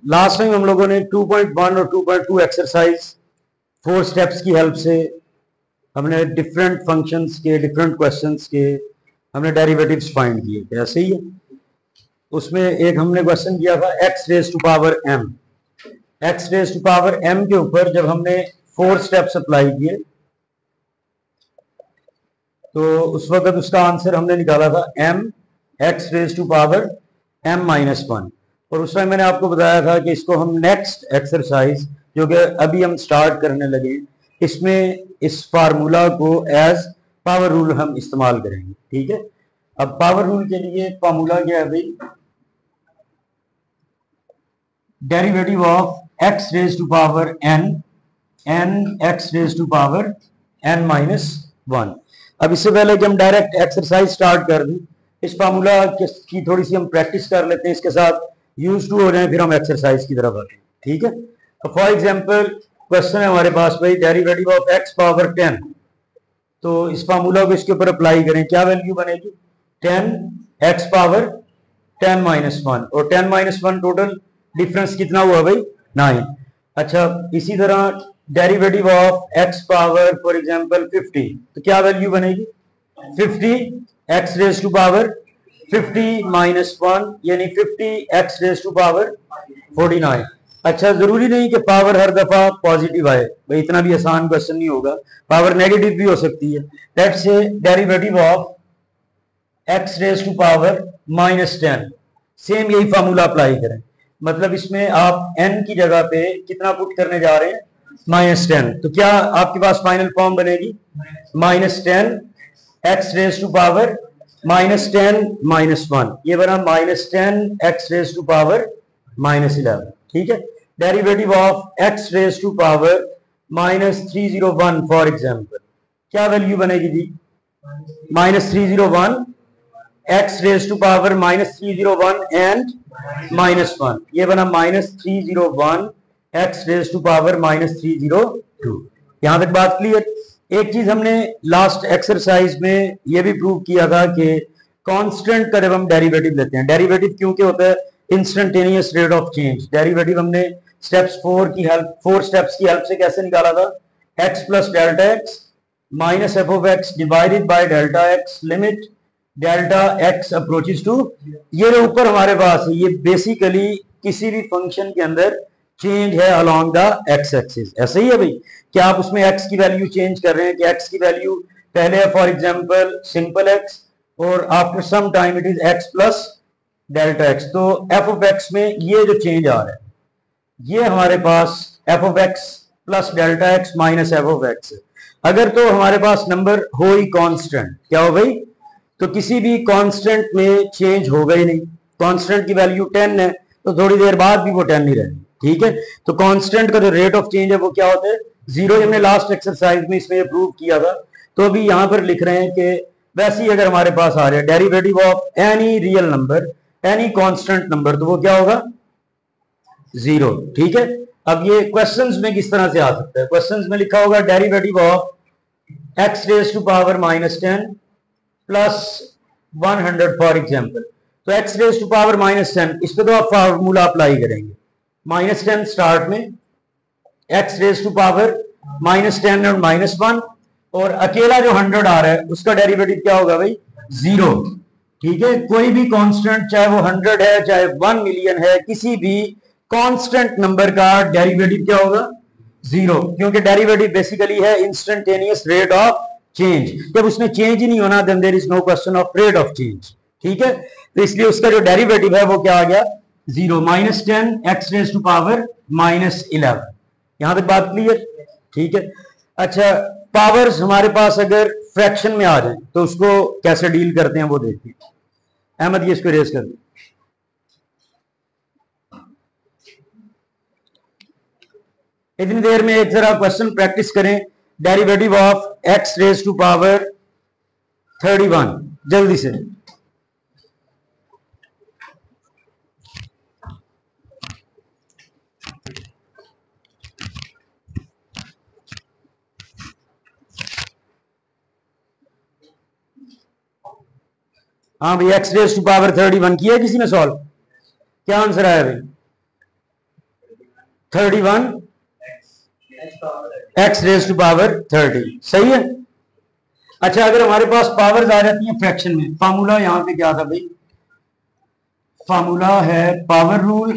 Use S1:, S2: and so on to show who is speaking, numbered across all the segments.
S1: Last time हम लोगों ने 2.1 और 2.2 एक्सरसाइज 4 स्टेप्स की हेल्प से हमने डिफरेंट फंक्शंस के, डिफरेंट क्वेश्चंस के हमने डेरिवेटिव्स फाइंड किए थे, ऐसे ही है। उसमें एक हमने क्वेश्चन किया था x raise to power m। x raise to power m के ऊपर जब हमने 4 स्टेप्स अप्लाई किए तो उस वक्त उसका आंसर हमने निकाला था m x raise to power m-1। और उस टाइम मैंने आपको बताया था कि इसको हम नेक्स्ट एक्सरसाइज जो कि अभी हम स्टार्ट करने लगे, इसमें इस फार्मूला को एज पावर रूल हम इस्तेमाल करेंगे, ठीक है। अब पावर रूल के लिए फार्मूला क्या है भाई, derivative of x raise to power n x raise to power n-1। अब इससे पहले कि हम डायरेक्ट एक्सरसाइज स्टार्ट कर दें, इस फार्मूला की थोड़ी सी हम प्रैक्टिस कर लेते हैं, इसके साथ यूज टू हो जाए, फिर हम एक्सरसाइज की तरफ आते हैं, ठीक है। अब फॉर एग्जांपल क्वेश्चन है हमारे पास भाई डेरिवेटिव ऑफ x पावर 10, तो इस फार्मूला को इसके ऊपर अप्लाई करें, क्या वैल्यू बनेगी 10 x पावर 10-1, और 10-1 टोटल डिफरेंस कितना हुआ भाई 9। अच्छा, इसी तरह derivative of x power for example 50, तो क्या वैल्यू बनेगी 50 x रेज टू पावर 50-1 यानी 50 x रेज टू पावर 49। अच्छा, जरूरी नहीं कि पावर हर दफा पॉजिटिव आए भाई, इतना भी आसान क्वेश्चन नहीं होगा, पावर नेगेटिव भी हो सकती है। Let's say derivative of x raise to power -10, same यही फार्मूला अप्लाई करें, मतलब इसमें आप n की जगह पे कितना पुट करने जा रहे हैं -10, तो क्या आपके पास फाइनल फॉर्म बनेगी -10 x रेज टू पावर -10-1, ये बना -10 x रेज टू पावर -11, ठीक है। Derivative of x raise to power -301 for example, क्या वैल्यू बनेगी जी -301 x raise to power -301 and -1, ये बना -301 x रेज टू पावर -302। यहां तक बात क्लियर। एक चीज हमने लास्ट एक्सरसाइज में ये भी प्रूव किया था कि कांस्टेंट का जब हम डेरिवेटिव लेते हैं, डेरिवेटिव क्योंकि होता है instantaneous rate of change, derivative हमने स्टेप्स 4 स्टेप्स की हेल्प से कैसे निकाला था, x plus delta x minus F of x divided by delta x limit delta x approaches to, ये जो ऊपर हमारे पास है ये बेसिकली किसी भी फंक्शन के अंदर चेंज है अलोंग द x एक्सिस, ऐसे ही है भाई। क्या आप उसमें x की वैल्यू चेंज कर रहे हैं कि x की वैल्यू पहले है फॉर एग्जांपल सिंपल x और after some time it is x plus delta x, तो f ऑफ x में ये जो चेंज आ रहा है ये हमारे पास f of x plus delta x minus f of x है। अगर तो हमारे पास नंबर हो ही कांस्टेंट, क्या हो भाई, तो किसी भी कांस्टेंट में चेंज होगा ही नहीं। कांस्टेंट की वैल्यू 10 है तो थोड़ी देर बाद भी वो 10 ही रहेगी, ठीक है। तो कांस्टेंट का जो रेट ऑफ चेंज है वो क्या होता है 0। हमने लास्ट एक्सरसाइज में इसमें प्रूव किया था, तो अभी यहां पर लिख रहे हैं कि वैसे ही अगर हमारे पास आ रहा है derivative of any real number any constant number, तो वो क्या होगा 0, ठीक है। अब ये क्वेश्चंस में किस तरह से आ सकता है, क्वेश्चंस में लिखा होगा derivative of x raise to power -10 plus 100 for example, तो x रेज टू पावर -10 इस पे तो आप फार्मूला अप्लाई करेंगे, -10 स्टार्ट में x रेज टू पावर -10 और -1, और अकेला जो 100 आ रहा है उसका डेरिवेटिव क्या होगा भाई 0, ठीक है। कोई भी कांस्टेंट चाहे वो 100 है चाहे 1 मिलियन है, किसी भी कांस्टेंट नंबर का डेरिवेटिव क्या होगा 0, क्योंकि डेरिवेटिव बेसिकली है इंस्टेंटेनियस रेट ऑफ चेंज। जब उसमें चेंज ही नहीं होना then there is no question of rate of change, ठीक है। तो इसलिए उसका जो डेरिवेटिव है वो क्या आ गया 0, -10 x रेज टू पावर -11। यहां तक बात क्लियर, ठीक है। अच्छा, पावर्स हमारे पास अगर फ्रैक्शन में आ जाए तो उसको कैसे डील करते हैं वो देखिए। अहमद ये इसको रेज कर दे। इतनी देर में एक जरा क्वेश्चन प्रैक्टिस करें, derivative of x raise to power 31, जल्दी से। हाँ भाई, x रेज टू पावर 31 किया किसी ने सॉल्व, क्या आंसर आया भाई 31 x रेज टू पावर 30। सही है। अच्छा, अगर हमारे पास पावर्स आ जाती हैं फ्रैक्शन में, फार्मूला यहां पे क्या था भाई, फार्मूला है power rule,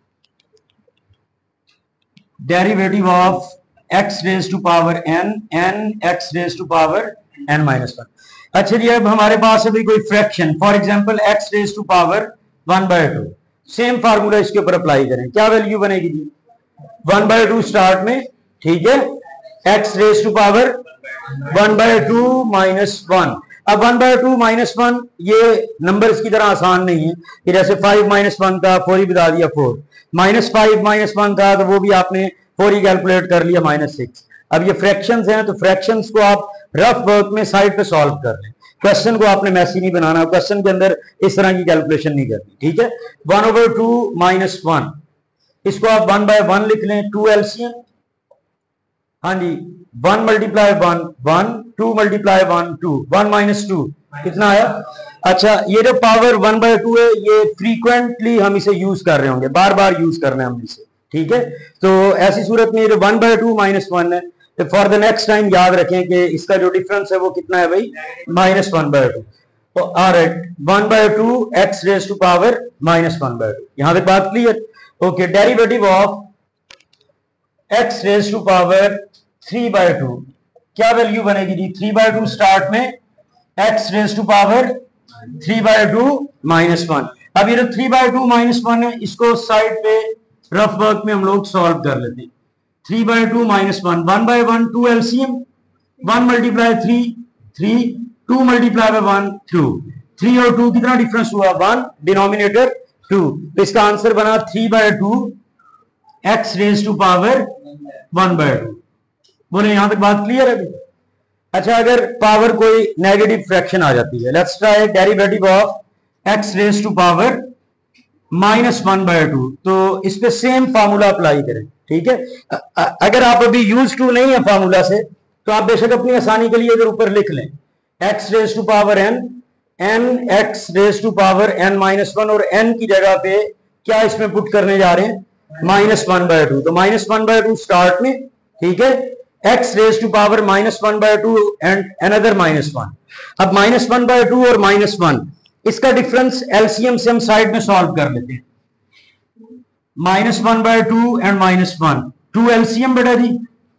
S1: derivative of x raise to power n x raise to power n minus 1। अच्छा जी, अब हमारे पास है भाई कोई fraction, for example x raise to power 1/2। Same formula इसके ऊपर अप्लाई करें, क्या वैल्यू बनेगी जी, 1/2 स्टार्ट में, ठीक है, x raise to power 1/2 minus 1। अब 1/2 माइनस 1 ये नंबर्स की तरह आसान नहीं है कि जैसे 5 माइनस 1 था 4 ही बता दिया 4, -5 माइनस 1 था तो वो भी आपने 4 ही कैलकुलेट कर लिया -6। अब ये फ्रैक्शंस हैं तो फ्रैक्शंस को आप रफ वर्क में साइड पे सॉल्व कर लें, क्वेश्चन को आपने मैसी नहीं बनाना, क्वेश्चन के अंदर इस तरह की कैलकुलेशन नहीं करनी, ठीक है। 1/2 माइनस 1, इसको आप 1/1 लिख लें, 2 एलसीएम, हाँ जी, 1 मल्टीप्लाई 1 1, 2 मल्टीप्लाई 1 2, 1 माइनस 2 कितना आया। अच्छा, ये जो पावर 1/2 है ये फ्रीक्वेंटली हम इसे यूज कर रहे होंगे, बार बार यूज करना है हमने इसे, ठीक है। तो ऐसी सूरत में ये जो 1/2 माइनस 1 है, तो फॉर द नेक्स्ट टाइम याद रखें कि इसका जो डिफरेंस है वो कितना है भाई, -1/2। तो alright, 1/2 x raise to power -1/2, यहां तक बात clear. Okay, derivative of x raise to power 3/2, क्या वैल्यू बनेगी जी, 3/2 स्टार्ट में, x raise to power 3/2 minus 1। अब ये जो 3/2 माइनस 1 है इसको साइड पे रफ वर्क में हम लोग सॉल्व कर लेते हैं। 3/2 minus 1, 1/1 2 LCM, 1 multiply 3 3, 2 multiply by 1 2, 3 और 2 कितना डिफरेंस हुआ 1, डिनोमिनेटर 2, तो इसका आंसर बना 3/2 x रेज टू पावर 1/2। बोले यहां तक बात क्लियर है। अच्छा, अगर पावर कोई नेगेटिव फ्रैक्शन आ जाती है, let's try derivative of x raise to power -1/2, तो इस पे सेम फार्मूला अप्लाई करें, ठीक है। अगर आप अभी यूज टू नहीं है फार्मूला से तो आप बेशक अपनी आसानी के लिए इधर ऊपर लिख लें, x raise to power n x raise to power n-1, और n की जगह पे क्या इसमें पुट करने जा रहे हैं, -1/2, तो -1/2 स्टार्ट में, ठीक है, x raise to power -1/2 and another -1। अब -1/2 और -1 इसका डिफरेंस एलसीएम से हम साइड में सॉल्व कर लेते हैं, -1/2 एंड -1, 2 एलसीएम बेटा जी,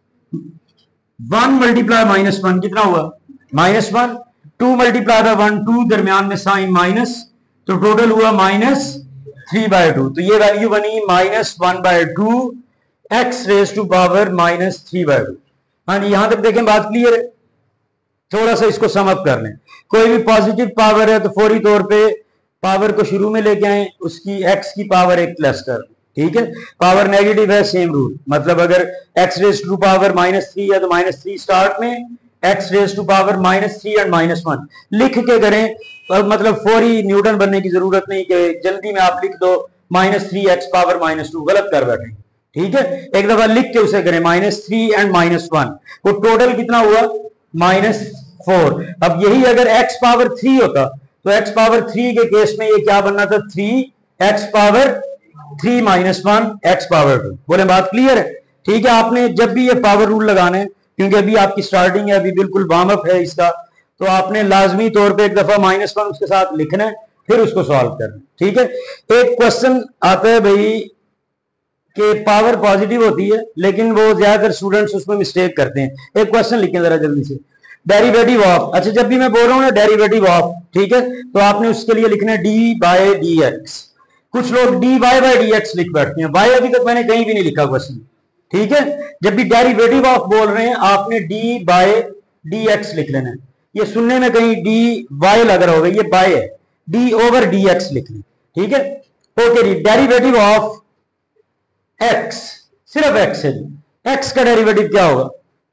S1: 1 मल्टीप्लाई -1 कितना हुआ -1, 2 मल्टीप्लाई बाय 1 2, दरमियान में साइन माइनस, तो टोटल हुआ -3/2, तो ये वैल्यू बनी -1/2 x रेज टू पावर -3/2। हाँ जी, यहां तक देखें बात क्लियर है। थोड़ा सा इसको सम अप कर लें, कोई भी पॉजिटिव पावर है तो फौरी तौर पे पावर को शुरू में लेके आए, उसकी x की पावर 1 प्लस कर, ठीक है। पावर नेगेटिव है, सेम रूल, मतलब अगर x रेज टू पावर -3 है तो -3 स्टार्ट में, x raise to power -3 and -1 लिख के करें, मतलब फौरी न्यूटन बनने की जरूरत नहीं कि जल्दी में आप लिख दो -3x पावर -2, गलत कर बैठे, ठीक है। एक दफा लिख के उसे करें, -3 एंड -1, वो टोटल कितना हुआ -4। अब यही अगर x पावर 3 होता तो x पावर 3 के केस में ये क्या बनना था, 3x पावर 3 -1 x पावर 2। बोले बात क्लियर है, ठीक है। आपने जब भी ये पावर रूल लगाना है, क्योंकि अभी आपकी स्टार्टिंग है, अभी बिल्कुल वार्म अप है इसका, तो आपने लाजमी तौर पे एक दफा -1 उसके साथ लिखना है, फिर उसको सॉल्व करना, ठीक है। एक क्वेश्चन आता है भाई कि पावर पॉजिटिव होती है, लेकिन वो ज्यादातर स्टूडेंट्स उसमें मिस्टेक करते हैं। एक क्वेश्चन लिखें जरा जल्दी से, डेरिवेटिव ऑफ, अच्छा जब भी मैं बोल रहा हूं ना डेरिवेटिव ऑफ, ठीक है, तो आपने उसके लिए लिखना है d/dx। कुछ लोग dy/dx लिख बैठते हैं, y अभी तक मैंने कहीं भी नहीं लिखा क्वेश्चन, ठीक है। जब भी डेरिवेटिव ऑफ बोल रहे हैं आपने d/dx लिख लेना है। ये सुनने में कहीं dy लग रहा होगा, ये बाय है, d/dx लिख लें, ठीक है। ओके जी, डेरिवेटिव ऑफ x, सिर्फ x है जी, x का डेरिवेटिव क्या होगा,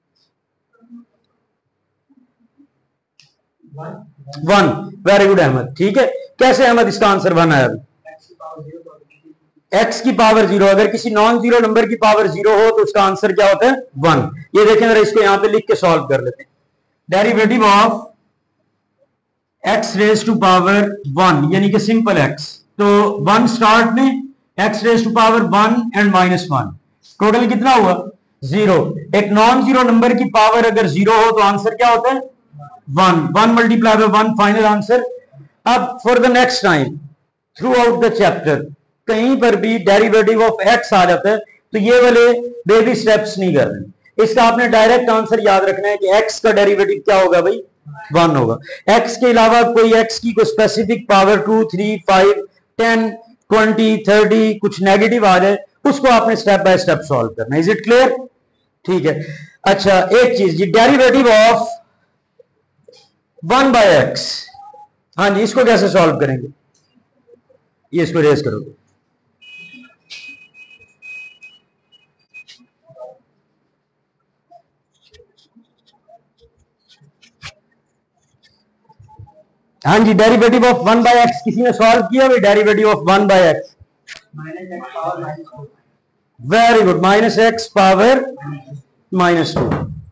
S1: 1। वेरी गुड अहमद, ठीक है। कैसे अहमद इसका आंसर 1 आया, x की पावर 0, अगर किसी नॉन जीरो नंबर की पावर 0 हो तो उसका आंसर क्या होता है 1। ये देखें जरा, इसको यहां पे लिख के सॉल्व कर लेते हैं, derivative of x raise to power 1 यानी कि सिंपल x, तो 1 स्टार्ट में, x raise to power 1 and -1, total कितना हुआ 0। एक नॉन जीरो नंबर की पावर अगर 0 हो तो आंसर क्या होता है 1। 1 मल्टीप्लाई बाय 1 फाइनल आंसर। अब for the next time throughout the chapter कहीं पर भी डेरिवेटिव ऑफ एक्स आ जाता है तो ये वाले बेबी स्टेप्स नहीं करने। इसका आपने डायरेक्ट आंसर याद रखना है कि एक्स का डेरिवेटिव क्या होगा भाई 1 होगा। एक्स के अलावा कोई एक्स की कोई स्पेसिफिक पावर 2 3 5 10 20 30 कुछ नेगेटिव आ जाए उसको आपने स्टेप बाय स्टेप सॉल्व करना है। Is it clear? ठीक है। अच्छा एक चीज जी डेरिवेटिव ऑफ 1 बाय एक्स, हाँ जी इसको कैसे सॉल्व करेंगे? ये इसको रेज करोगे। हाँ जी डेरिवेटिव ऑफ 1 बाय एक्स किसी ने सॉल्व किया भाई? Derivative of 1 by x very good minus x power -2।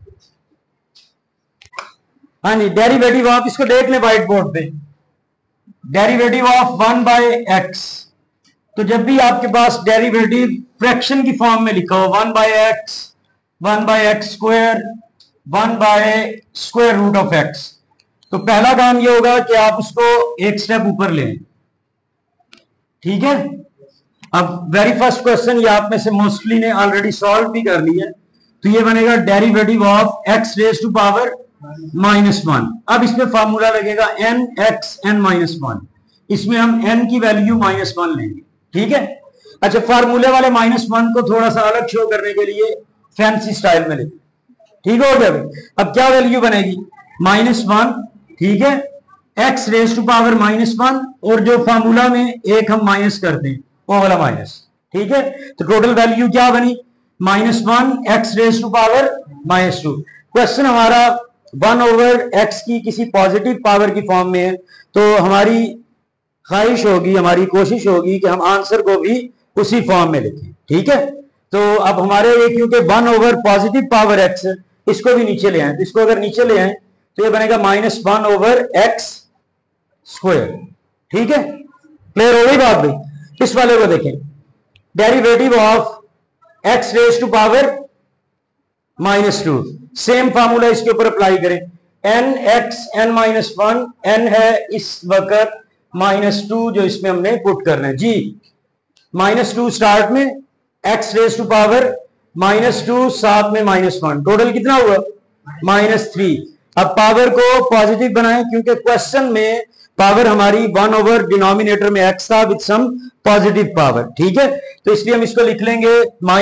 S1: हाँ जी डेरिवेटिव आप इसको देख लें व्हाइट बोर्ड पे। डेरिवेटिव ऑफ 1 बाय एक्स, तो जब भी आपके पास डेरिवेटिव फ्रैक्शन की फॉर्म में लिखा हो 1 by x square 1 by square root of x, तो पहला काम ये होगा कि आप उसको एक स्टेप ऊपर लें। ठीक है। अब वेरी फर्स्ट क्वेश्चन ये आप में से मोस्टली ने ऑलरेडी सॉल्व भी कर लिया है, तो ये बनेगा derivative of x raise to power -1। अब इसमें फार्मूला लगेगा n x n -1, इसमें हम n की वैल्यू -1 लेंगे। ठीक है। अच्छा फार्मूले वाले -1 को थोड़ा सा अलग शो करने के लिए फैंसी स्टाइल में लेंगे। ठीक हो गया भाई? अब क्या वैल्यू बनेगी -1। ठीक है। x रेज टू पावर -1 और जो फार्मूला में एक हम माइनस करते हैं वो वाला माइनस। ठीक है। तो टोटल वैल्यू क्या बनी -1 x raise to power -2। Question हमारा 1/x की किसी पॉजिटिव पावर की फॉर्म में है, तो हमारी ख्वाहिश होगी हमारी कोशिश होगी कि हम आंसर को भी उसी फॉर्म में लिखें। ठीक है। तो अब हमारे ये क्योंकि 1 पॉजिटिव पावर x है इसको भी नीचे ले आए, तो इसको अगर नीचे ले आए तो ये बनेगा -1/x स्क्वायर। ठीक है। क्लियर हो गई बात भाई? इस वाले को देखें derivative of x raise to power -2, same formula इसके ऊपर अप्लाई करें। n x n -1 n है इस वक्त -2 जो इसमें हमने पुट करना है जी। -2 स्टार्ट में x रेज टू पावर -2 साथ में -1 टोटल कितना हुआ -3। अब पावर को पॉजिटिव बनाएं क्योंकि क्वेश्चन में पावर हमारी 1 डिनोमिनेटर में x था विद सम पॉजिटिव पावर। ठीक है। तो इसलिए हम इसको लिख लेंगे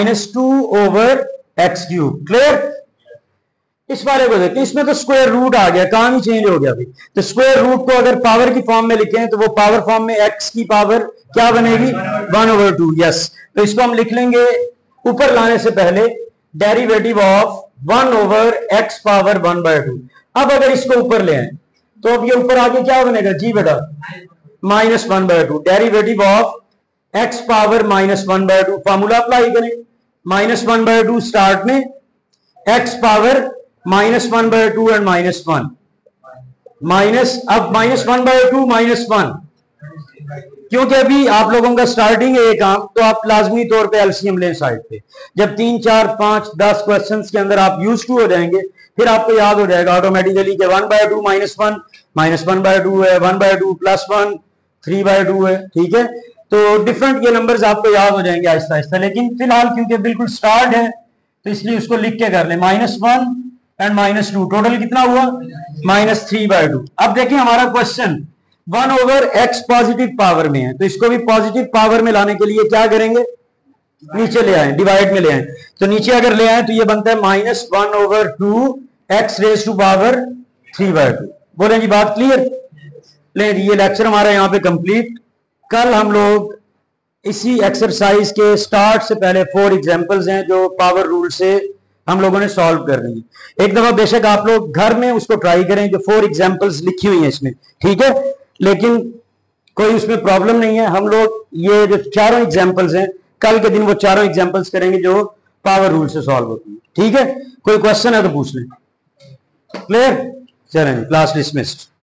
S1: -2/x³। क्लियर? इस वाले को देखते हैं, इसमें तो स्क्वायर रूट आ गया, काम ही चेंज हो गया भाई। तो स्क्वायर रूट को अगर पावर की फॉर्म में लिखें तो वो पावर फॉर्म में x की पावर क्या बनेगी 1/2। यस। तो इसको हम लिख लेंगे ऊपर लाने से पहले डेरिवेटिव ऑफ 1/x पावर 1/2। अब अगर इसको ऊपर ले आए तो अब ये ऊपर आगे क्या बनेगा जी बेटा -1/2। Derivative of x power -1/2 formula apply करें। -1/2 स्टार्ट में x पावर -1/2 एंड -1 माइनस, अब -1/2 -1, क्योंकि अभी आप लोगों का स्टार्टिंग है ये काम, तो आप लाजमी तौर पे एलसीएम लें साइड पे। जब 3 4 5 10 क्वेश्चंस के अंदर आप यूज टू हो जाएंगे फिर आपको याद हो जाएगा ऑटोमेटिकली कि 1/2 -1 -1/2 है, 1/2 +1 3/2 है। ठीक है। तो डिफरेंट ये नंबर्स आपको याद हो जाएंगे आहिस्ता आहिस्ता, लेकिन फिलहाल क्योंकि बिल्कुल स्टार्ट है तो इसलिए उसको लिख के कर ले -1 एंड -2 टोटल कितना हुआ -3/2। अब देखिए हमारा क्वेश्चन 1/x पॉजिटिव पावर में है, तो इसको भी पॉजिटिव पावर में लाने के लिए क्या करेंगे नीचे ले आए, डिवाइड में ले आए। तो नीचे अगर ले आए तो ये बनता है -1/2x रेज टू पावर 3/2। बोले जी बात क्लियर? ले जी ये लेक्चर हमारा यहाँ पे कंप्लीट। कल हम लोग इसी एक्सरसाइज के स्टार्ट से पहले 4 एग्जांपल्स हैं जो पावर रूल से हम लोगों ने सॉल्व कर रही है। एक दफा बेशक आप लोग घर में उसको ट्राई करें जो 4 एग्जांपल्स लिखी हुई हैं इसमें। ठीक है। लेकिन कोई उसमें प्रॉब्लम नहीं है। हम लोग ये जो चारों एग्जांपल्स हैं कल के दिन वो चारों एग्जांपल्स करेंगे जो पावर रूल से सॉल्व होती है। ठीक है। कोई क्वेश्चन है तो पूछ लें। क्लियर? चलें क्लास डिसमिस्ड।